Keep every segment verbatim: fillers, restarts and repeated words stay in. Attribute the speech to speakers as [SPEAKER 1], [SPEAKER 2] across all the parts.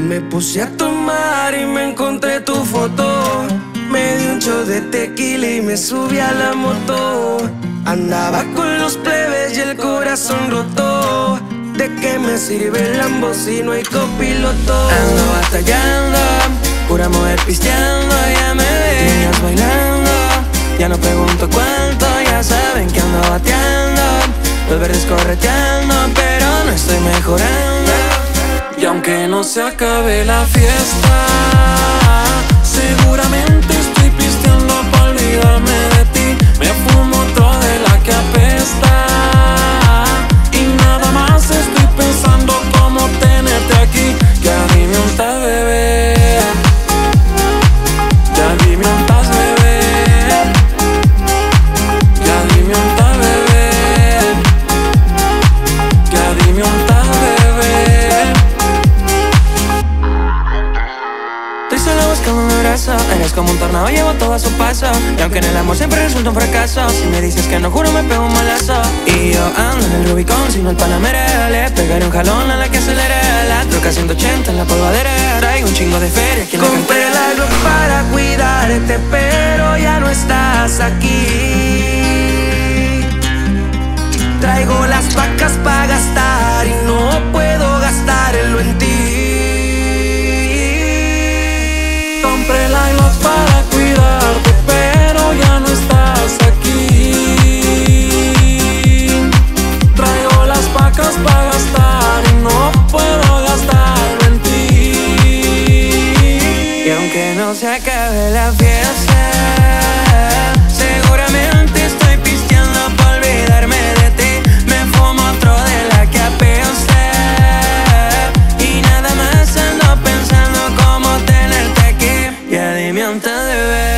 [SPEAKER 1] Me puse a tomar y me encontré tu foto. Me di un shot de tequila y me subí a la moto. Andaba con los plebes y el corazón roto. ¿De qué me sirve el Lambo si no hay copiloto?
[SPEAKER 2] Ando batallando, pura mujer pisteando, ya me ven niñas bailando. Ya no pregunto cuánto, ya saben que ando bateando. Los verdes correteando, pero no estoy mejorando. Y aunque no se acabe la fiesta, seguramente estoy pisteando para olvidarme de ti. Me fumo otro de la que apesta y nada más estoy pensando cómo tenerte aquí. Ya dime dónde estás, bebé. Ya dime dónde estás, bebé. Ya dime dónde estás, bebé. Ya dime dónde estás, bebé. Estoy solo buscando un abrazo. Eres como un tornado, llevo todo a su paso. Y aunque en el amor siempre resulta un fracaso, si me dices que no, juro me pego un malazo. Y yo ando en el Rubicón, si no el Panamera. Le pegaré un jalón a la que acelera. La troca ciento ochenta en la polvadera. Traigo un chingo de feria aquí en la
[SPEAKER 1] Compré
[SPEAKER 2] cartera.
[SPEAKER 1] algo para cuidarte, pero ya no estás aquí. Traigo las vacas para gastar y no puedo gastarlo en ti.
[SPEAKER 2] Compré la isla para cuidarte, pero ya no estás aquí. Traigo las vacas para gastar y no puedo gastarlo en ti. Y aunque no se acabe la fiesta, seguramente estoy pisteando para olvidarme de ti. Me fumo otro de la que apesta y nada más ando pensando cómo tenerte aquí. Ya dime dónde estás, bebé.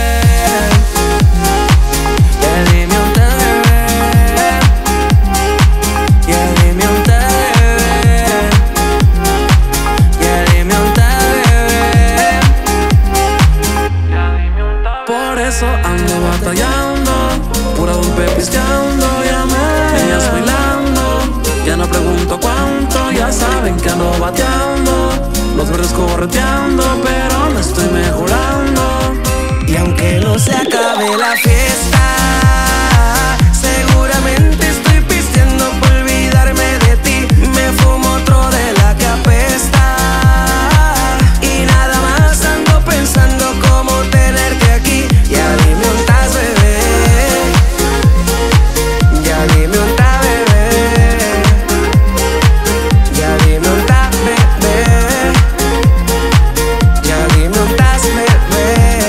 [SPEAKER 2] Ya dime dónde estás, bebé. Ya dime dónde estás, bebé. Ya dime dónde estás, bebé. Por eso ando batallando, pura dulce pisteando, ya me venías bailando. Ya no pregunto cuánto, ya saben que ando bateando. Los verdes correteando, pero no estoy mejorando.
[SPEAKER 1] Y aunque no se acabe la fiesta, seguramente estoy pisteando por olvidarme de ti. Me fumo otro de la que apesta y nada más ando pensando cómo tenerte aquí. Ya dime dónde estás, bebé. Ya dime dónde estás, bebé. Ya dime dónde estás, bebé. Ya dime dónde estás, bebé.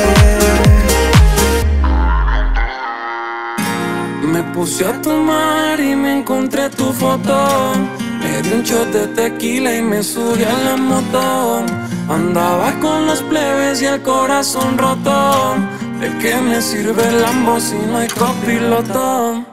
[SPEAKER 2] Me puse a tomar y me encontré tu foto. Me di un shot de tequila y me subí a la moto. Andaba con los plebes y el corazón roto. ¿De qué me sirve el Lambo si no hay copiloto?